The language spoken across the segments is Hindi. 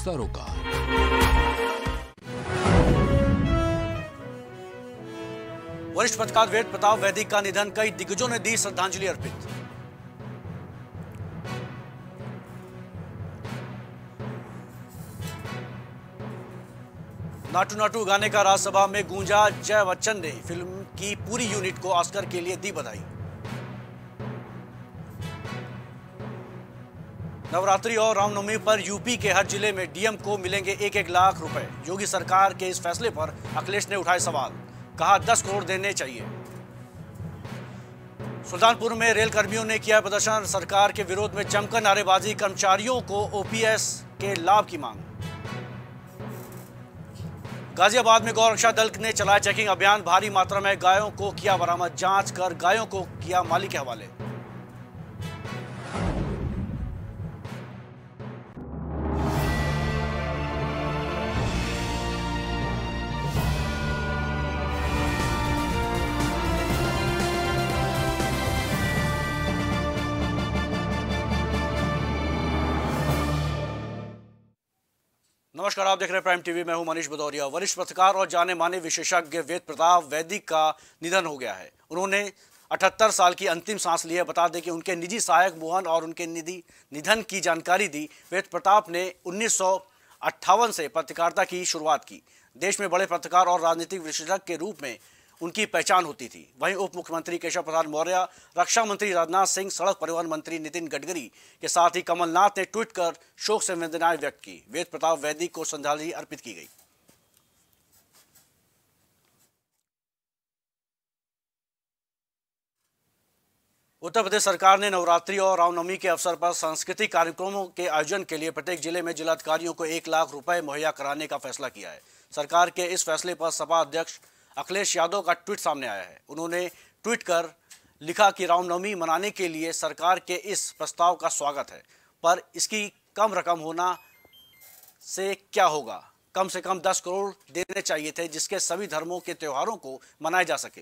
सरोकार। वरिष्ठ पत्रकार वेद प्रताप वैदिक का निधन, कई दिग्गजों ने दी श्रद्धांजलि अर्पित। नाटू नाटू गाने का राज्यसभा में गूंजा, जय बच्चन ने फिल्म की पूरी यूनिट को ऑस्कर के लिए दी बधाई। नवरात्रि और रामनवमी पर यूपी के हर जिले में डीएम को मिलेंगे 1-1 लाख रुपए। योगी सरकार के इस फैसले पर अखिलेश ने उठाए सवाल, कहा 10 करोड़ देने चाहिए। सुल्तानपुर में रेल कर्मियों ने किया प्रदर्शन, सरकार के विरोध में जमकर नारेबाजी, कर्मचारियों को ओपीएस के लाभ की मांग। गाजियाबाद में गौरक्षा दल ने चलाया चेकिंग अभियान, भारी मात्रा में गायों को किया बरामद, जांच कर गायों को किया मालिक के हवाले। नमस्कार, आप देख रहे हैं प्राइम टीवी। मैं हूं मनीष भदौरिया। वरिष्ठ पत्रकार और जाने माने विशेषज्ञ वेद प्रताप वैदिक का निधन हो गया है। उन्होंने 78 साल की अंतिम सांस ली है। बता दें कि उनके निजी सहायक मोहन और उनके निधन की जानकारी दी। वेद प्रताप ने 1958 से पत्रकारिता की शुरुआत की। देश में बड़े पत्रकार और राजनीतिक विशेषज्ञ के रूप में उनकी पहचान होती थी। वहीं उप मुख्यमंत्री केशव प्रसाद मौर्य, रक्षा मंत्री राजनाथ सिंह, सड़क परिवहन मंत्री नितिन गडकरी के साथ ही कमलनाथ ने ट्वीट कर शोक संवेदनाएं व्यक्त की। वेद प्रताप वैदिक को श्रद्धांजलि अर्पित की गई। उत्तर प्रदेश सरकार ने नवरात्रि और रामनवमी के अवसर पर सांस्कृतिक कार्यक्रमों के आयोजन के लिए प्रत्येक जिले में जिलाधिकारियों को 1 लाख रुपए मुहैया कराने का फैसला किया है। सरकार के इस फैसले पर सपा अध्यक्ष अखिलेश यादव का ट्वीट सामने आया है। उन्होंने ट्वीट कर लिखा कि रामनवमी मनाने के लिए सरकार के इस प्रस्ताव का स्वागत है, पर इसकी कम रकम होना से क्या होगा। कम से कम 10 करोड़ देने चाहिए थे, जिसके सभी धर्मों के त्योहारों को मनाया जा सके।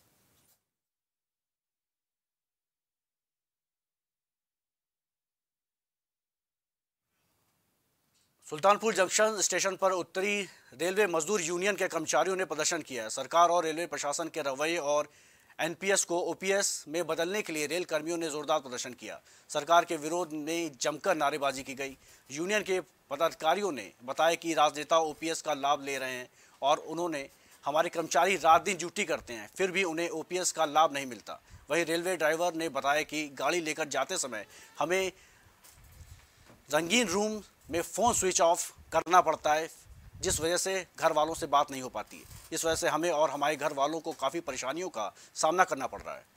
सुल्तानपुर जंक्शन स्टेशन पर उत्तरी रेलवे मजदूर यूनियन के कर्मचारियों ने प्रदर्शन किया है। सरकार और रेलवे प्रशासन के रवैये और एनपीएस को ओपीएस में बदलने के लिए रेल कर्मियों ने जोरदार प्रदर्शन किया। सरकार के विरोध में जमकर नारेबाजी की गई। यूनियन के पदाधिकारियों ने बताया कि राजनेता ओपीएस का लाभ ले रहे हैं और उन्होंने हमारे कर्मचारी रात दिन ड्यूटी करते हैं, फिर भी उन्हें ओपीएस का लाभ नहीं मिलता। वहीं रेलवे ड्राइवर ने बताया कि गाड़ी लेकर जाते समय हमें रंगीन रूम में फ़ोन स्विच ऑफ करना पड़ता है, जिस वजह से घर वालों से बात नहीं हो पाती है। इस वजह से हमें और हमारे घर वालों को काफ़ी परेशानियों का सामना करना पड़ रहा है।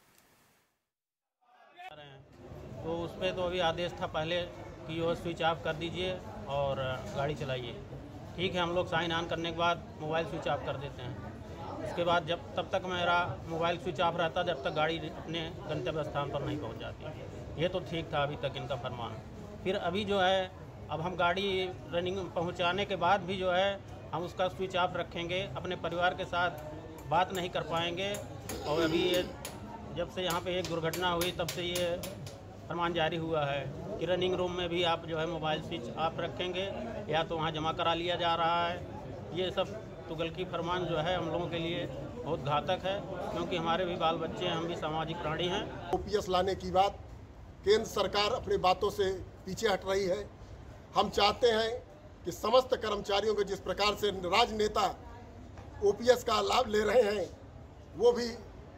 तो उस पर तो अभी आदेश था पहले कि वो स्विच ऑफ कर दीजिए और गाड़ी चलाइए। ठीक है, हम लोग साइन ऑन करने के बाद मोबाइल स्विच ऑफ कर देते हैं। उसके बाद तब तक मेरा मोबाइल स्विच ऑफ रहता जब तक गाड़ी अपने गंतव्य स्थान पर नहीं पहुँच जाती। ये तो ठीक था अभी तक इनका फरमान। फिर अभी जो है, अब हम गाड़ी रनिंग पहुंचाने के बाद भी जो है हम उसका स्विच ऑफ रखेंगे, अपने परिवार के साथ बात नहीं कर पाएंगे। और अभी ये जब से यहाँ पे एक दुर्घटना हुई तब से ये फरमान जारी हुआ है कि रनिंग रूम में भी आप जो है मोबाइल स्विच ऑफ रखेंगे या तो वहाँ जमा करा लिया जा रहा है। ये सब तुगलकी फरमान जो है हम लोगों के लिए बहुत घातक है, क्योंकि हमारे भी बाल बच्चे हैं, हम भी सामाजिक प्राणी हैं। ओपीएस लाने की बात केंद्र सरकार अपनी बातों से पीछे हट रही है। हम चाहते हैं कि समस्त कर्मचारियों को जिस प्रकार से राजनेता ओपीएस का लाभ ले रहे हैं, वो भी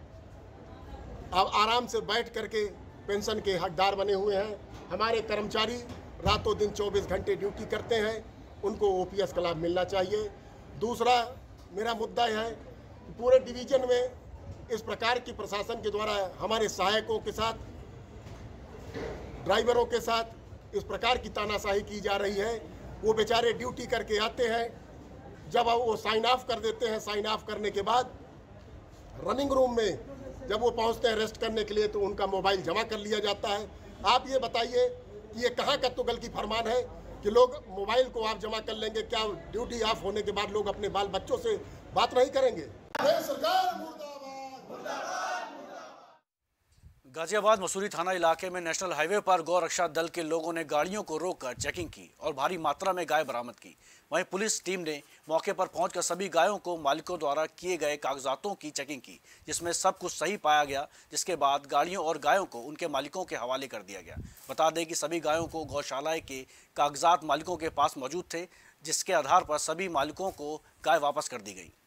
अब आराम से बैठ करके पेंशन के हकदार बने हुए हैं। हमारे कर्मचारी रातों दिन 24 घंटे ड्यूटी करते हैं, उनको ओपीएस का लाभ मिलना चाहिए। दूसरा मेरा मुद्दा यह है कि पूरे डिवीज़न में इस प्रकार की प्रशासन के द्वारा हमारे सहायकों के साथ, ड्राइवरों के साथ इस प्रकार की तानाशाही की जा रही है। वो बेचारे ड्यूटी करके आते हैं, जब वो साइन ऑफ कर देते हैं, साइन ऑफ करने के बाद रनिंग रूम में जब वो पहुंचते हैं रेस्ट करने के लिए तो उनका मोबाइल जमा कर लिया जाता है। आप ये बताइए कि ये कहाँ का तुगलकी फरमान है कि लोग मोबाइल को आप जमा कर लेंगे? क्या ड्यूटी ऑफ होने के बाद लोग अपने बाल बच्चों से बात नहीं करेंगे? गाजियाबाद मसूरी थाना इलाके में नेशनल हाईवे पर गौ रक्षा दल के लोगों ने गाड़ियों को रोककर चेकिंग की और भारी मात्रा में गाय बरामद की। वहीं पुलिस टीम ने मौके पर पहुंचकर सभी गायों को मालिकों द्वारा किए गए कागजातों की चेकिंग की, जिसमें सब कुछ सही पाया गया, जिसके बाद गाड़ियों और गायों को उनके मालिकों के हवाले कर दिया गया। बता दें कि सभी गायों को गौशाला के कागजात मालिकों के पास मौजूद थे, जिसके आधार पर सभी मालिकों को गाय वापस कर दी गई।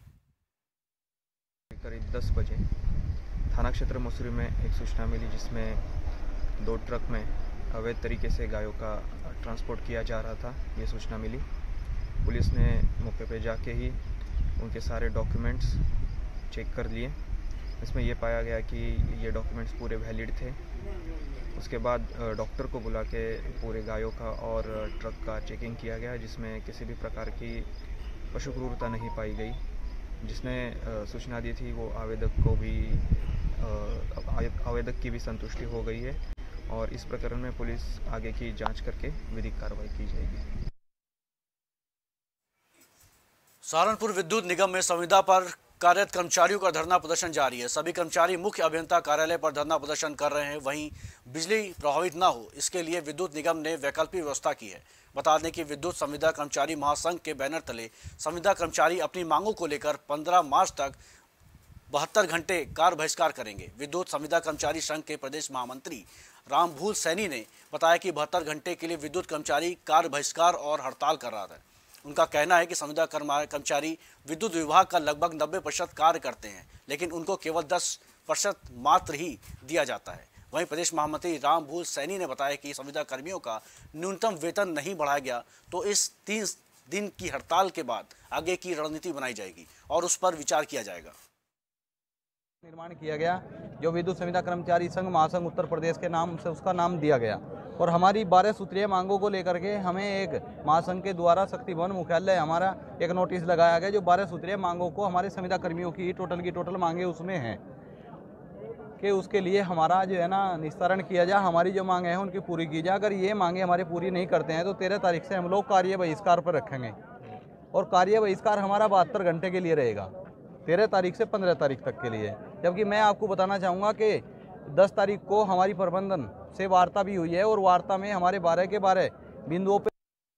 करीब 10 बजे थाना क्षेत्र मसूरी में एक सूचना मिली, जिसमें 2 ट्रक में अवैध तरीके से गायों का ट्रांसपोर्ट किया जा रहा था। ये सूचना मिली। पुलिस ने मौके पे जाके ही उनके सारे डॉक्यूमेंट्स चेक कर लिए। इसमें ये पाया गया कि ये डॉक्यूमेंट्स पूरे वैलिड थे। उसके बाद डॉक्टर को बुला के पूरे गायों का और ट्रक का चेकिंग किया गया, जिसमें किसी भी प्रकार की पशु क्रूरता नहीं पाई गई। जिसने सूचना दी थी वो आवेदक की भी संतुष्टि हो गई है और इस प्रकरण में पुलिस आगे की जांच करके विधिक कार्रवाई की जाएगी। सहारनपुर विद्युत निगम में संविदा पर कार्यरत कर्मचारियों का धरना प्रदर्शन जारी है। सभी कर्मचारी मुख्य अभियंता कार्यालय पर धरना प्रदर्शन कर रहे हैं। वहीं बिजली प्रभावित न हो, इसके लिए विद्युत निगम ने वैकल्पिक व्यवस्था की है। बता दें कि विद्युत संविदा कर्मचारी महासंघ के बैनर तले संविदा कर्मचारी अपनी मांगों को लेकर 15 मार्च तक 72 घंटे कार्य बहिष्कार करेंगे। विद्युत संविदा कर्मचारी संघ के प्रदेश महामंत्री रामभूल सैनी ने बताया कि 72 घंटे के लिए विद्युत कर्मचारी कार्य बहिष्कार और हड़ताल कर रहा था। उनका कहना है कि संविदा कर्मचारी विद्युत विभाग का लगभग 90% कार्य करते हैं, लेकिन उनको केवल 10% मात्र ही दिया जाता है। वहीं प्रदेश महामंत्री रामभूल सैनी ने बताया कि संविदा कर्मियों का न्यूनतम वेतन नहीं बढ़ाया गया तो इस 3 दिन की हड़ताल के बाद आगे की रणनीति बनाई जाएगी और उस पर विचार किया जाएगा। निर्माण किया गया जो विद्युत संविदा कर्मचारी संघ महासंघ उत्तर प्रदेश के नाम से उसका नाम दिया गया और हमारी 12 सूत्रीय मांगों को लेकर के हमें एक महासंघ के द्वारा शक्ति भवन मुख्यालय हमारा एक नोटिस लगाया गया, जो 12 सूत्रीय मांगों को हमारे संविदा कर्मियों की टोटल मांगे उसमें हैं कि उसके लिए हमारा जो है ना निस्तारण किया जाए, हमारी जो मांगे हैं उनकी पूरी की जाए। अगर ये मांगे हमारी पूरी नहीं करते हैं तो 13 तारीख से हम लोग कार्य बहिष्कार पर रखेंगे और कार्य बहिष्कार हमारा 72 घंटे के लिए रहेगा, 13 तारीख से 15 तारीख तक के लिए। जबकि मैं आपको बताना चाहूँगा कि 10 तारीख को हमारी प्रबंधन से वार्ता भी हुई है और वार्ता में हमारे 12 के 12 बिंदुओं पे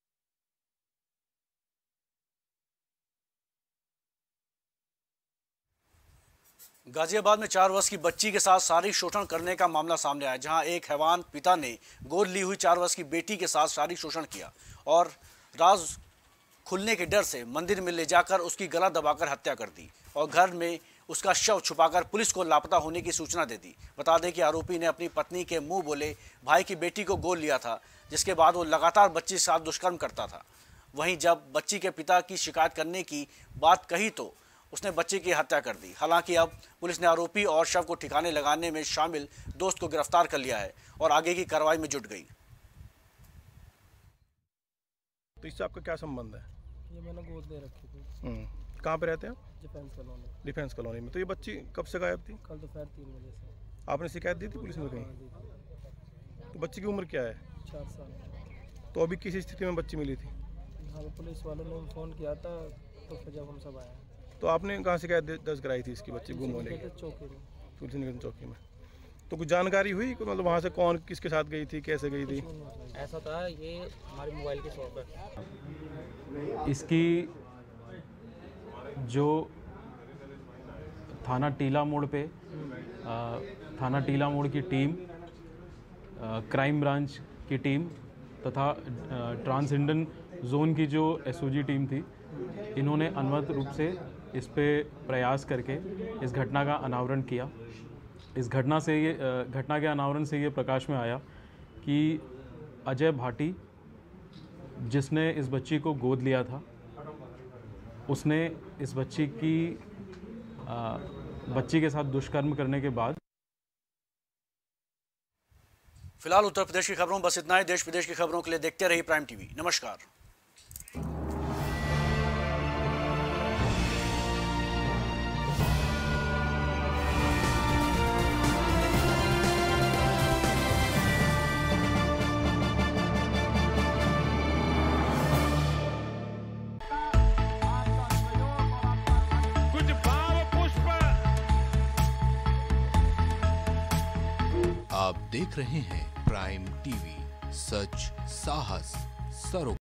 गाजियाबाद में 4 वर्ष की बच्ची के साथ शारीरिक शोषण करने का मामला सामने आया, जहां एक हैवान पिता ने गोद ली हुई 4 वर्ष की बेटी के साथ शारीरिक शोषण किया और राज खुलने के डर से मंदिर में ले जाकर उसकी गला दबाकर हत्या कर दी और घर में उसका शव छुपाकर पुलिस को लापता होने की सूचना दे दी। बता दें कि आरोपी ने अपनी पत्नी के मुंह बोले भाई की बेटी को गोद लिया था, जिसके बाद वो लगातार बच्ची के साथ दुष्कर्म करता था। वहीं जब बच्ची के पिता की शिकायत करने की बात कही तो उसने बच्चे की हत्या कर दी। हालांकि अब पुलिस ने आरोपी और शव को ठिकाने लगाने में शामिल दोस्त को गिरफ्तार कर लिया है और आगे की कार्रवाई में जुट गई। तो इससे आपका क्या संबंध है? ये मैंने गोद दे रखी थी। कहाँ पे रहते हैं? डिफेंस कॉलोनी में। तो ये बच्ची कब से गायब थी? कल दोपहर 3 बजे से। आपने शिकायत दी थी पुलिस में कहीं? तो बच्ची की उम्र क्या है? 4 साल। तो अभी किस स्थिति में बच्ची मिली थी? हाँ, पुलिस वालों ने फ़ोन किया था तो फिर जब हम सब आए। तो आपने कहाँ शिकायत दर्ज कराई थी इसकी बच्ची गुम होने की? चौकी में। तुलसी निकेतन चौकी में। तो कुछ जानकारी हुई मतलब वहाँ से कौन किसके साथ गई थी, कैसे गई थी? ऐसा था, ये हमारे मोबाइल की शॉप है। इसकी जो थाना टीला मोड़ पे थाना टीला मोड़ की टीम, क्राइम ब्रांच की टीम तथा ट्रांस इंडियन जोन की जो एसओजी टीम थी, इन्होंने अनवरत रूप से इस पे प्रयास करके इस घटना का अनावरण किया। इस घटना के अनावरण से ये प्रकाश में आया कि अजय भाटी, जिसने इस बच्ची को गोद लिया था, उसने इस बच्ची के साथ दुष्कर्म करने के बाद। फिलहाल उत्तर प्रदेश की खबरों बस इतना ही। देश विदेश की खबरों के लिए देखते रहिए प्राइम टीवी। नमस्कार। देख रहे हैं प्राइम टीवी, सच साहस सरोकार।